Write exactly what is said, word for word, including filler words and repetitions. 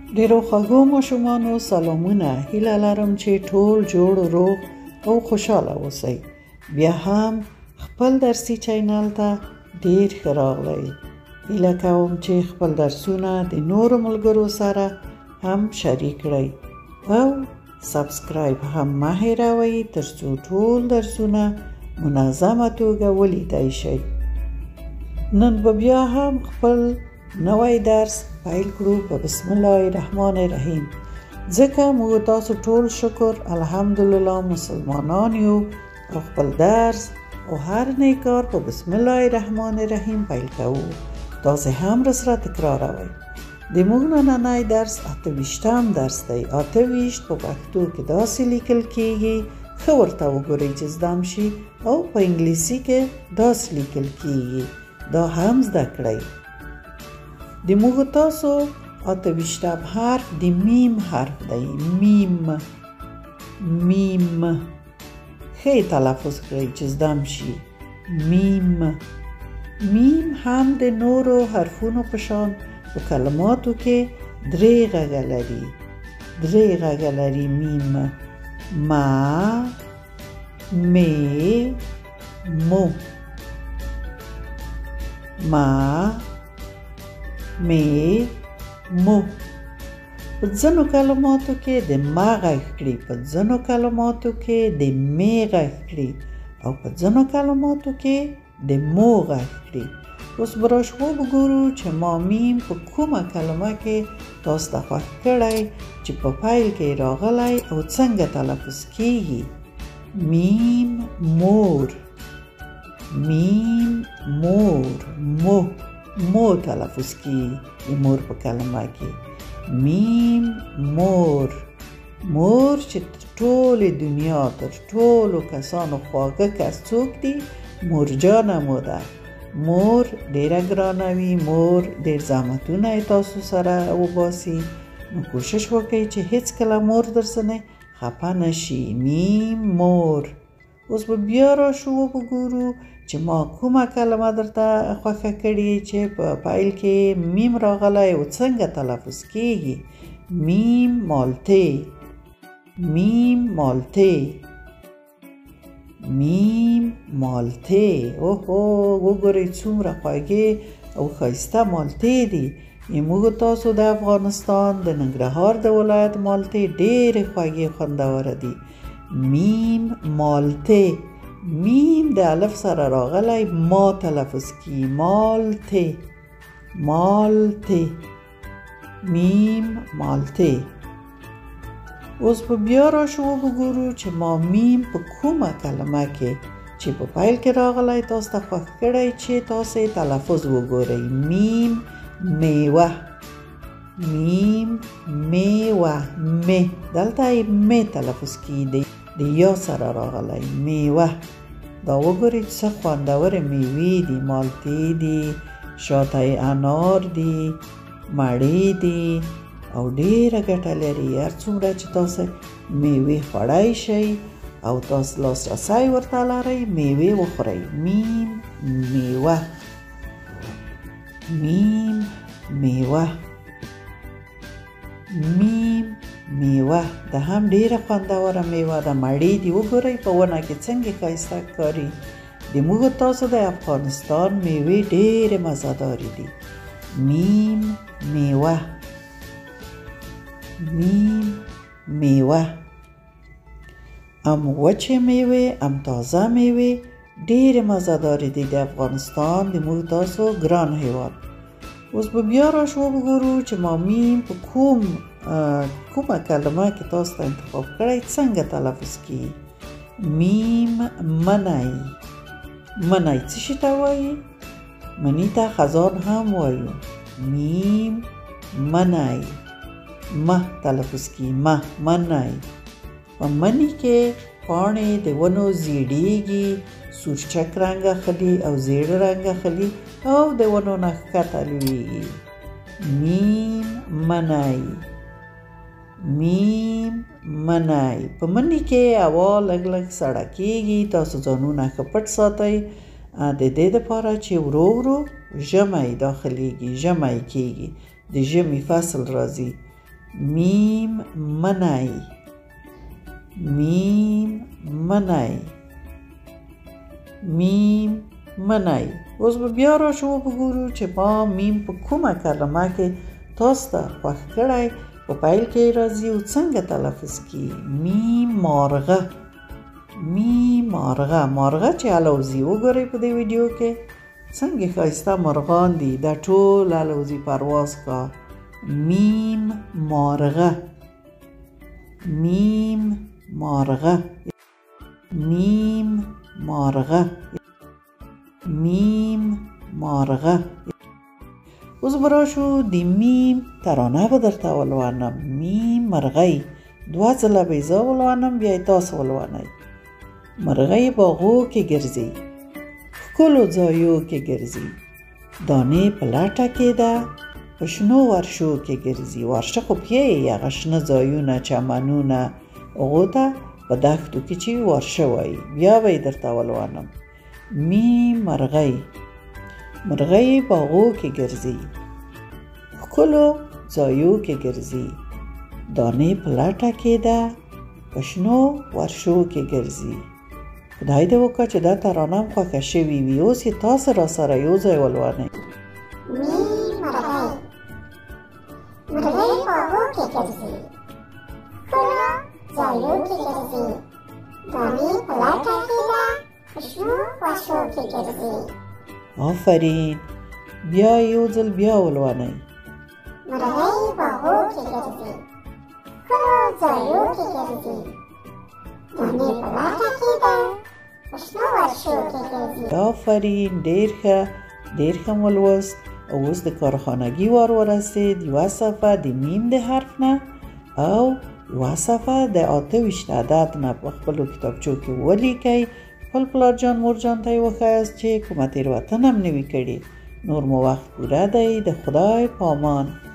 ډیرو خوږو ماشومانو سلامونه. هیله لرم چې ټول جوړ روغ او خوشحاله اوسئ. بیا هم خپل درسي چینل ته ډیر ښه راغلی. هیله کوم چې خپل درسونه د نورو ملګرو سره هم شریک کړئ او سبسکرایب هم مه هیروئ ترڅو ټول درسونه منظمه توګه ولیدای شئ. نن به بیا هم خپل نوی درس پیل کړو په بسم الله الرحمن الرحیم. ځکه موږ تاسو ټول شکر الحمدلله مسلمانان یو او خپل درس او هر نیکار په بسم الله الرحمن الرحیم پیل کوو. تاسو هم رسره تکراروئ. د موږ نننی درس اته ویشتم درس دی. اته ویشت په پښتو کې داسې لیکل کیږي، ښه ورته وګورئ چې زده شي، او په انګلیسي کې داسې لیکل کیږي، دا هم زده کړئ. د موږ تاسو اته ویشتم حرف د میم حرف دی. میم میم ښه تلفظ کړئ چې زده شي. میم میم هم د نورو حرفونو په شان په کلماتو کې درې غږه لري. درې غږه لري میم. ما می مو. ما می مو. په ځینو کلماتو کې د ما غږ کړي، په ځینو کلماتو کې د می غږ کړي، او په ځینو کلماتو کې د مو غږ کړي. اوس به راشو وګورو چې ما میم په کومه کلمه کې تاسو ته خوښ کړی چې په پیل کې راغلی او څنګه تلفظ کیږي. میم مور. میم مور. مو مو تلفظ کیږي د مور په کلمه کې. میم مور. مور چې ټول دنیا تر ټولو کسانو خواږه کس څوک دی؟ مورجانه مو ده. مور ډیره ګرانه وي، مور ډیر زحمتونه تاسو سره وباسي، نو کوشش وکړئ چې هیڅ کله مور درسنه خفه نشي. میم مور. اوس به بیا راشو وګورو چې ما کومه کلمه درته خوښه کړې چې په پیل کې میم راغلی او څنګه تلفظ کیږي. میم مالته. میم مالته. میم مالته. اوهو وګورئ څومره خوږې او ښایسته مالتې دي. موږ تاسو د افغانستان د ننګرهار د ولایت مالتې ډېرې خوږې خوندوره دي. میم مالته. میم د الف سره راغلی ما تلفظ کی. مالته. مالته. میم مالته. اوس به بیا راشو وګورو چې ما میم په کومه کلمه کې چې په پیل کې راغلی تاسو ته خوښ کړی چې تاسو یې تلفظ وګورئ. میم میوه. میم میوه. می دلته یې می تلفظ کیږي، د یا سره راغلی. میوه. دا وګورئ څه خوندورې میوې دي. مالتې دي، شاته انار دي، مڼې دي او ډیره ګټه لري. هر څومره چې تاسو میوې خوړای شئ او تاسو لاسرسی ورته لرئ، میوې وخورئ. میم میوه. میم میوه. میم میوه د هم ډیره خوندوره میوه ده. مڼې دي، وګورئ په ونه کې څنګه ښایسته ښکاري. د موږ تاسو د افغانستان میوې ډیرې مزهدارې دي. میم میوه. میم میوه. ام وچې میوې، ام تازه میوې ډیرې مزهدارې دي د افغانستان د موږ تاسو ګران هیواد. اوس به بیا راشو وګورو چې ما میم په کوم کومه کلمه کې تاسو ته انتخاب کړی څنګه تلفظ کیږي. میم منی. منی څه شي ته وایي؟ منی ته خزان هم وایو. میم منی. مه تلفظ کی. مه منی. په منی کې پاڼې د ونو زیړیږي، سورچک رنګ اخلي او زیړ رنګ اخلي او د ونو نه ښکته لویږي. میم منی. میم منی. په مني کې هوا لږ لږ سړه کیږي. تاسو ځانونه ښه پټ ساتئ د دې دپاره چې ورو ورو ژمی داخلیږي، ژمی کیږي، د ژمي فصل راځي. میم منی میم منی میم منی. اوس به بیا راشو وګورو چې ما میم په کومه کلمه کې تاسو ته خوښ کړی په پیل کې راځي او څنګه تلفظ کی. میم مارغه میم مارغه مارغه چې الوزي وګورئ په دې ویډیو کې څنګه ښایسته مرغان دي دا ټول الوزي پرواز کا. میم مارغه میم مارغه میم مارغه میم مارغه. اوس براشو د میم ترانه به درته ولوانم. میم مرغۍ دوه ځله به زه ولوانم بیا یې تاسو ولوانئ. مرغۍ باغو کې ګرځي ښکلو ځایو کې ګرځي دانې په لټه کې ده په شنو ورشو کې ګرځي. ورشه خو پیې هغه شنه ځایونه چمنونه هغو ته په دښتو کې چې ورشه وایي بیا به یې درته ولوانم. میم مرغۍ مرغۍ باغو کې ګرځي ښکلو ځایو کې ګرځي دانې په لټه کې ده په شنو ورشو کې ګرځي. خدای دې وکړه چې دا ترانه م خوښه شوې وي. اوس یې تاسو را سره یو ځای ولوانئ. میم مرغۍ مرغۍ باغو کې ګرځي ښکلو ځایو کې ګرځي دانې په لټه کې ده په شنو ورشو کې ګرځي. آفرین بیا یو ځل بیا ولوانئ. مرغۍ باغو کې ګرځي ښکلو ځایو کې ګرځي دانې په لټه کې ده په شنو ورشو کې ګرځي. آفرین ډېر ښه ډېر ښه مو لوست. اوس د کارخانګي وار ورسید. یوه صفحه د میم د حرف نه او یوه صفحه د اته ویشت عدد نه په خپلو کتابچو کې ولیکئ. خپل پلار جان مور جان ته یې وښایاست چې کومه تېروتنه هم نه وي کړې. نور مو وخت پوره دی. د خدای پامان.